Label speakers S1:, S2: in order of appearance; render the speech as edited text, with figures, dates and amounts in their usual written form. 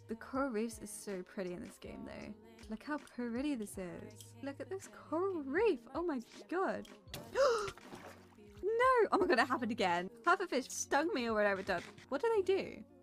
S1: The coral reefs is so pretty in this game though. Look how pretty this is. Look at this coral reef. Oh my god. No! Oh my god, it happened again. Half a fish stung me or whatever it done. What do they do?